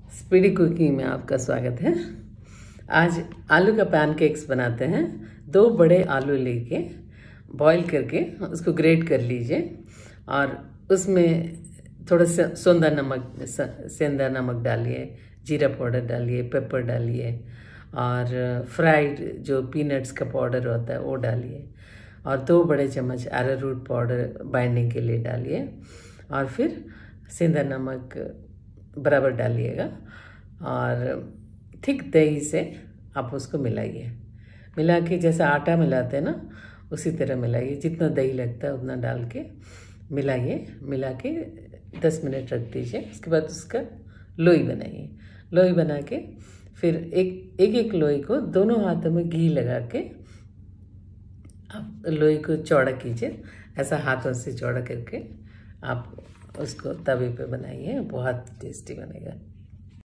Speedy cooking में आपका स्वागत है। आज आलू का पैनकेक्स बनाते हैं। 2 बड़े आलू लेके बॉईल करके उसको ग्रेट कर लीजिए और उसमें थोड़ा सा सेंधा नमक डालिए, जीरा पाउडर डालिए, पेपर डालिए और फ्राइड जो पीनट्स का पाउडर होता है वो डालिए और 2 बड़े चम्मच अरारूट पाउडर बाइंडिंग के लिए डालिए और फिर सेंधा नमक बराबर डालिएगा और थिक दही से आप उसको मिलाइए। मिला के जैसा आटा मिलाते हैं ना उसी तरह मिलाइए, जितना दही लगता है उतना डाल के मिलाइए। मिला के 10 मिनट रख दीजिए। उसके बाद उसका लोई बनाइए। लोई बना के फिर एक लोई को दोनों हाथों में घी लगा के आप लोई को चौड़ा कीजिए। ऐसा हाथों से चौड़ा करके आप उसको तवे पे बनाइए, बहुत टेस्टी बनेगा।